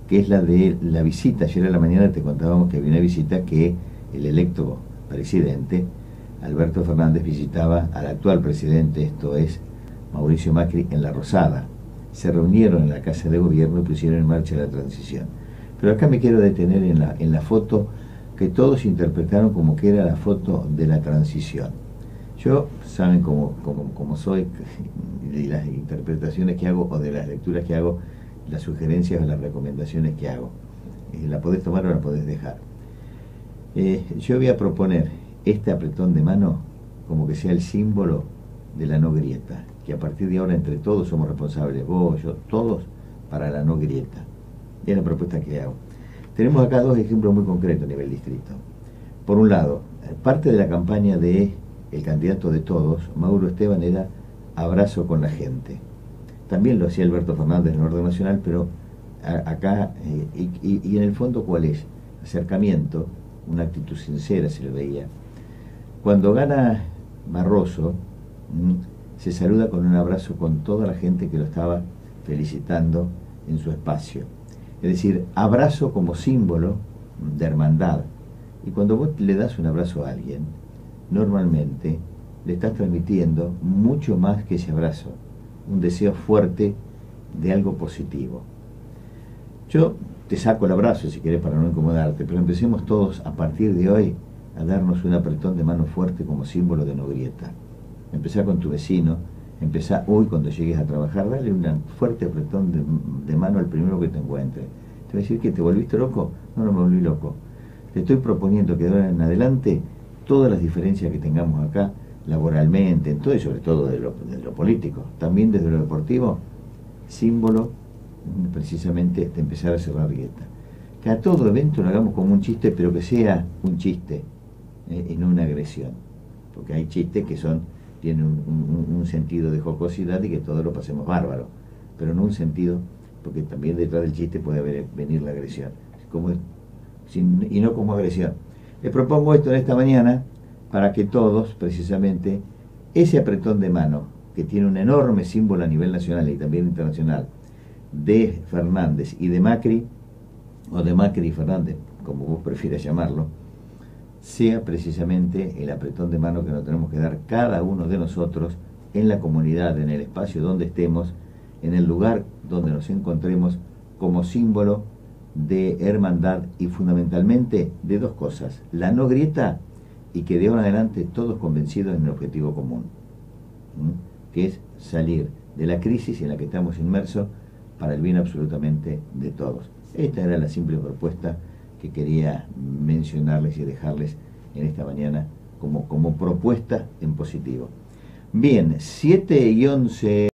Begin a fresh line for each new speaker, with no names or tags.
que es la de la visita. Ayer a la mañana te contábamos que había una visita que el electo presidente, Alberto Fernández, visitaba al actual presidente, esto es Mauricio Macri, en La Rosada. Se reunieron en la Casa de Gobierno y pusieron en marcha la transición. Pero acá me quiero detener en la foto que todos interpretaron como que era la foto de la transición. Yo, saben cómo soy, de las interpretaciones que hago o de las lecturas que hago, las sugerencias o las recomendaciones que hago. La podés tomar o la podés dejar. Yo voy a proponer este apretón de mano como que sea el símbolo de la no grieta, que a partir de ahora entre todos somos responsables, vos, yo, todos, para la no grieta. Es la propuesta que hago. Tenemos acá dos ejemplos muy concretos a nivel distrito. Por un lado, parte de la campaña de el candidato de todos, Mauro Esteban, era abrazo con la gente. También lo hacía Alberto Fernández en el orden nacional, pero acá, y en el fondo, ¿cuál es? Acercamiento, una actitud sincera se le veía. Cuando gana Barroso, se saluda con un abrazo con toda la gente que lo estaba felicitando en su espacio. Es decir, abrazo como símbolo de hermandad. Y cuando vos le das un abrazo a alguien, normalmente le estás transmitiendo mucho más que ese abrazo, un deseo fuerte de algo positivo. Yo te saco el abrazo si querés para no incomodarte, pero empecemos todos a partir de hoy a darnos un apretón de mano fuerte como símbolo de no grieta. Empezá con tu vecino, empezá hoy cuando llegues a trabajar, dale un fuerte apretón de mano al primero que te encuentre. Te va a decir que te volviste loco. No, no me volví loco. Te estoy proponiendo que de ahora en adelante todas las diferencias que tengamos acá, laboralmente, en todo y sobre todo de lo político, también desde lo deportivo, símbolo precisamente de empezar a cerrar grieta. Que a todo evento lo hagamos como un chiste, pero que sea un chiste y no una agresión. Porque hay chistes que tienen un sentido de jocosidad y que todos lo pasemos bárbaro, pero no un sentido, porque también detrás del chiste puede venir la agresión, y no como agresión. Les propongo esto en esta mañana para que todos, precisamente, ese apretón de mano, que tiene un enorme símbolo a nivel nacional y también internacional, de Fernández y de Macri, o de Macri y Fernández, como vos prefieras llamarlo, sea precisamente el apretón de mano que nos tenemos que dar cada uno de nosotros en la comunidad, en el espacio donde estemos, en el lugar donde nos encontremos, como símbolo de hermandad y fundamentalmente de dos cosas: la no grieta y que de ahora en adelante todos convencidos en el objetivo común, que es salir de la crisis en la que estamos inmersos para el bien absolutamente de todos. Esta era la simple propuesta que quería mencionarles y dejarles en esta mañana como propuesta en positivo. Bien, 7:11.